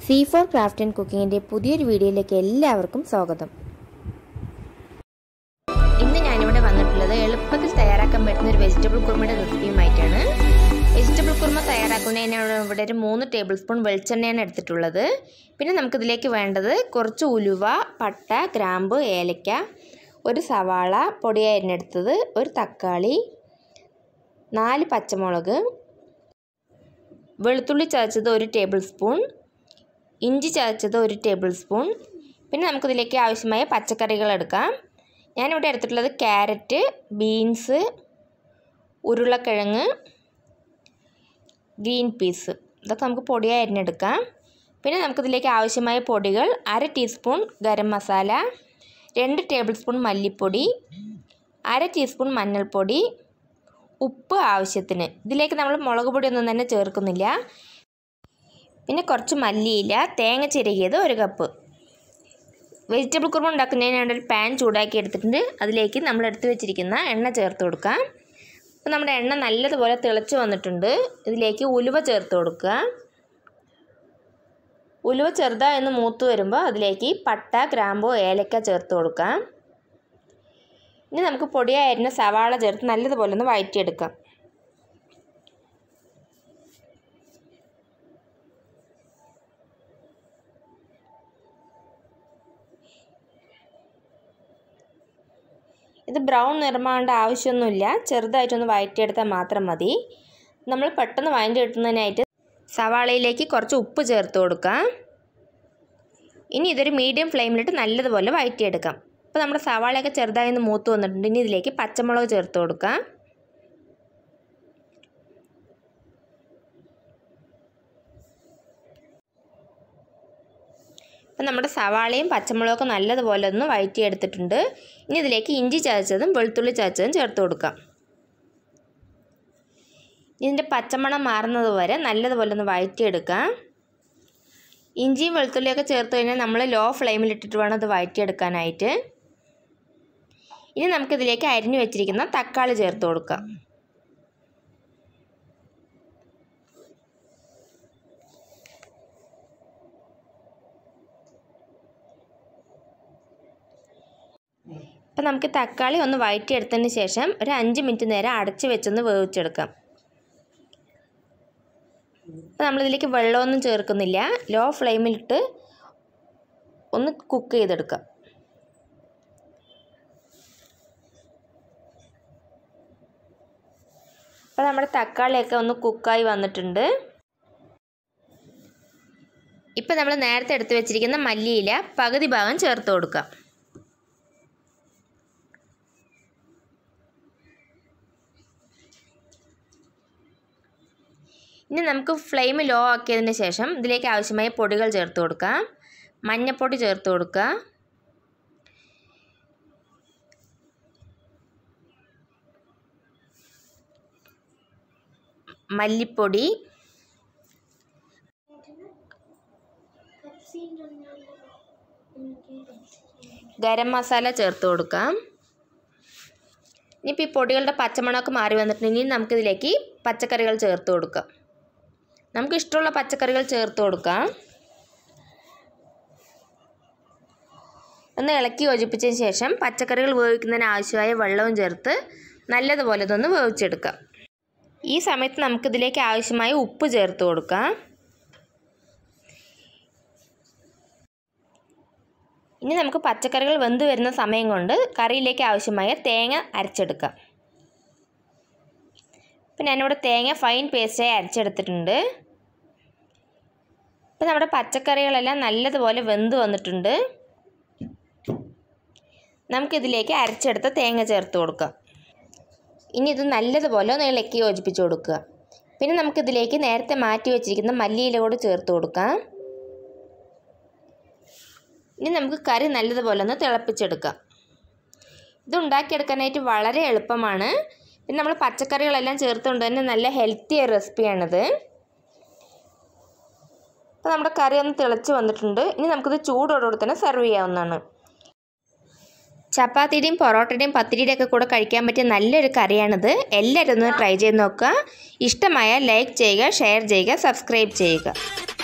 C4 Craft and Cooking പുതിയൊരു വീഡിയോയിലേക്ക് എല്ലാവർക്കും സ്വാഗതം. ഇന്ന് ഞാൻ ഇവിടെ വന്നിട്ടുള്ളത് എളുപ്പത്തിൽ തയ്യാറാക്കാൻ പറ്റുന്ന ഒരു വെജിറ്റബിൾ കുർമയുടെ റെസിപ്പിയുമായിട്ടാണ്. വെജിറ്റബിൾ കുർമ തയ്യാറാക്കുന്നതിന് ഇവിടെ ഒരു 3 ടേബിൾ സ്പൂൺ വെളിച്ചെണ്ണയാണ് എടുത്തിട്ടുള്ളത്. പിന്നെ നമുക്ക് ഇതിലേക്ക് വേണ്ടത് കുറച്ച് ഉലുവ, പട്ട, ഗ്രാമ്പ്, ഏലക്ക, ഒരു സവാള പൊടിയായി അരിഞ്ഞെടുത്തത്, ഒരു തക്കാളി, 4 പച്ചമുളക്, വെളുത്തുള്ളി ചതച്ചത് 1 ടേബിൾ സ്പൂൺ, ഇഞ്ചി ചതച്ചത് 1 ടേബിൾ സ്പൂൺ. പിന്നെ നമുക്കിതിലേക്ക് ആവശ്യമായ പച്ചക്കറികൾ എടുക്കാം. ഞാനിവിടെ എടുത്തിട്ടുള്ളത് ക്യാരറ്റ്, ബീൻസ്, ഉരുളക്കിഴങ്ങ്, ഗ്രീൻ പീസ്. ഇതൊക്കെ നമുക്ക് പൊടിയായി അരിഞ്ഞെടുക്കാം. പിന്നെ നമുക്കിതിലേക്ക് ആവശ്യമായ പൊടികൾ: 1/2 teaspoon garam masala, 2 tablespoon മല്ലിപ്പൊടി, 1/2 ടീസ്പൂൺ മഞ്ഞൾപ്പൊടി, ഉപ്പ് ആവശ്യത്തിന്. ഇതിലേക്ക് നമ്മൾ മുളക് പൊടിയൊന്നും തന്നെ ചേർക്കുന്നില്ല. പിന്നെ കുറച്ച് മല്ലിയില, തേങ്ങ ചിരകിയത് 1 കപ്പ്. വെജിറ്റബിൾ കുർമ ഉണ്ടാക്കുന്നതിനായിട്ട് ഒരു പാൻ ചൂടാക്കി എടുത്തിട്ടുണ്ട്. അതിലേക്ക് നമ്മൾ എടുത്ത് വെച്ചിരിക്കുന്ന എണ്ണ ചേർത്ത് കൊടുക്കാം. അപ്പോൾ നമ്മുടെ എണ്ണ നല്ലതുപോലെ തിളച്ച് വന്നിട്ടുണ്ട്. ഇതിലേക്ക് ഉലുവ ചേർത്ത് കൊടുക്കുക. ഉലുവ ചെറുതായി മൂത്ത് വരുമ്പോൾ അതിലേക്ക് പട്ട, ഗ്രാമ്പു, ഏലക്ക ചേർത്ത് കൊടുക്കാം. ഇനി നമുക്ക് പൊടിയായി അരിഞ്ഞ സവാള ചേർത്ത് നല്ലതുപോലെ ഒന്ന് വഴറ്റിയെടുക്കാം. ഇത് ബ്രൗൺ നിറമാകേണ്ട ആവശ്യമൊന്നുമില്ല, ചെറുതായിട്ടൊന്ന് വഴറ്റിയെടുത്താൽ മാത്രം മതി. നമ്മൾ പെട്ടെന്ന് വഴറ്റി എടുക്കുന്നതിനായിട്ട് സവാളയിലേക്ക് കുറച്ച് ഉപ്പ് ചേർത്ത് കൊടുക്കാം. ഇനി ഇതൊരു മീഡിയം ഫ്ലെയിമിലിട്ട് നല്ലതുപോലെ വഴറ്റിയെടുക്കാം. അപ്പോൾ നമ്മുടെ സവാളയൊക്കെ ചെറുതായി മൂത്ത് വന്നിട്ടുണ്ട്. ഇനി ഇതിലേക്ക് പച്ചമുളക് ചേർത്ത് കൊടുക്കാം. അപ്പം നമ്മുടെ സവാളയും പച്ചമുളകൊക്കെ നല്ലതുപോലെ ഒന്ന് വഴറ്റിയെടുത്തിട്ടുണ്ട്. ഇനി ഇതിലേക്ക് ഇഞ്ചി ചതച്ചതും വെളുത്തുള്ളി ചതച്ചതും ചേർത്ത് കൊടുക്കാം. ഇതിൻ്റെ പച്ചമണം മാറുന്നത് വരെ നല്ലതുപോലെ ഒന്ന് വഴറ്റിയെടുക്കാം. ഇഞ്ചിയും വെളുത്തുള്ളിയൊക്കെ ചേർത്ത് കഴിഞ്ഞാൽ നമ്മൾ ലോ ഫ്ലെയിമിലിട്ടിട്ട് വേണം അത് വഴറ്റിയെടുക്കാനായിട്ട്. ഇനി നമുക്കിതിലേക്ക് അരിഞ്ഞു വെച്ചിരിക്കുന്ന തക്കാളി ചേർത്ത് കൊടുക്കാം. അപ്പോൾ നമുക്ക് തക്കാളി ഒന്ന് വഴറ്റിയെടുത്തതിന് ശേഷം ഒരു 5 മിനിറ്റ് നേരം അടച്ച് വെച്ചൊന്ന് വേവിച്ചെടുക്കാം. അപ്പോൾ നമ്മളിതിലേക്ക് വെള്ളമൊന്നും ചേർക്കുന്നില്ല, ലോ ഫ്ലെയിമിലിട്ട് ഒന്ന് കുക്ക് ചെയ്തെടുക്കാം. അപ്പോൾ നമ്മുടെ തക്കാളിയൊക്കെ ഒന്ന് കുക്കായി വന്നിട്ടുണ്ട്. ഇപ്പോൾ നമ്മൾ നേരത്തെ എടുത്ത് വെച്ചിരിക്കുന്ന മല്ലിയില പകുതി ഭാഗം ചേർത്ത് കൊടുക്കാം. ഇനി നമുക്ക് ഫ്ലെയിം ലോ ആക്കിയതിന് ശേഷം ഇതിലേക്ക് ആവശ്യമായ പൊടികൾ ചേർത്ത് കൊടുക്കാം. മഞ്ഞൾപ്പൊടി ചേർത്ത് കൊടുക്കുക, മല്ലിപ്പൊടി, ഗരം മസാല ചേർത്ത് കൊടുക്കാം. ഇനിയിപ്പോൾ ഈ പൊടികളുടെ പച്ചമണമൊക്കെ മാറി വന്നിട്ടുണ്ടെങ്കിൽ നമുക്കിതിലേക്ക് പച്ചക്കറികൾ ചേർത്ത് കൊടുക്കാം. നമുക്ക് ഇഷ്ടമുള്ള പച്ചക്കറികൾ ചേർത്ത് കൊടുക്കാം. ഒന്ന് ഇളക്കി യോജിപ്പിച്ചതിന് ശേഷം പച്ചക്കറികൾ വേവിക്കുന്നതിന് ആവശ്യമായ വെള്ളവും ചേർത്ത് നല്ലതുപോലെ ഇതൊന്ന് വേവിച്ചെടുക്കാം. ഈ സമയത്ത് നമുക്കിതിലേക്ക് ആവശ്യമായ ഉപ്പ് ചേർത്ത് കൊടുക്കാം. ഇനി നമുക്ക് പച്ചക്കറികൾ വെന്ത് വരുന്ന സമയം കൊണ്ട് കറിയിലേക്ക് ആവശ്യമായ തേങ്ങ അരച്ചെടുക്കാം. അപ്പോൾ ഞാനിവിടെ തേങ്ങ ഫൈൻ പേസ്റ്റായി അരച്ചെടുത്തിട്ടുണ്ട്. ഇപ്പോൾ നമ്മുടെ പച്ചക്കറികളെല്ലാം നല്ലതുപോലെ വെന്ത് വന്നിട്ടുണ്ട്. നമുക്കിതിലേക്ക് അരച്ചെടുത്ത തേങ്ങ ചേർത്ത് കൊടുക്കാം. ഇനി ഇത് നല്ലതുപോലെ ഒന്ന് ഇളക്കി യോജിപ്പിച്ച് കൊടുക്കുക. പിന്നെ നമുക്കിതിലേക്ക് നേരത്തെ മാറ്റി വെച്ചിരിക്കുന്ന മല്ലിയില കൂടി ചേർത്ത് കൊടുക്കാം. ഇനി നമുക്ക് കറി നല്ലതുപോലെ ഒന്ന് തിളപ്പിച്ചെടുക്കാം. ഇത് ഉണ്ടാക്കിയെടുക്കാനായിട്ട് വളരെ എളുപ്പമാണ്. പിന്നെ നമ്മൾ പച്ചക്കറികളെല്ലാം ചേർത്തുകൊണ്ട് തന്നെ നല്ല ഹെൽത്തി റെസിപ്പിയാണിത്. അപ്പോൾ നമ്മുടെ കറി ഒന്ന് തിളച്ച് വന്നിട്ടുണ്ട്. ഇനി നമുക്കിത് ചൂടോടുകൂടി തന്നെ സെർവ് ചെയ്യാവുന്നതാണ്. ചപ്പാത്തിയുടെയും പൊറോട്ടയുടെയും പത്തിരിയുടെയൊക്കെ കൂടെ കഴിക്കാൻ പറ്റിയ നല്ലൊരു കറിയാണിത്. എല്ലാവരും ഒന്ന് ട്രൈ ചെയ്ത് നോക്കുക. ഇഷ്ടമായാൽ ലൈക്ക് ചെയ്യുക, ഷെയർ ചെയ്യുക, സബ്സ്ക്രൈബ് ചെയ്യുക.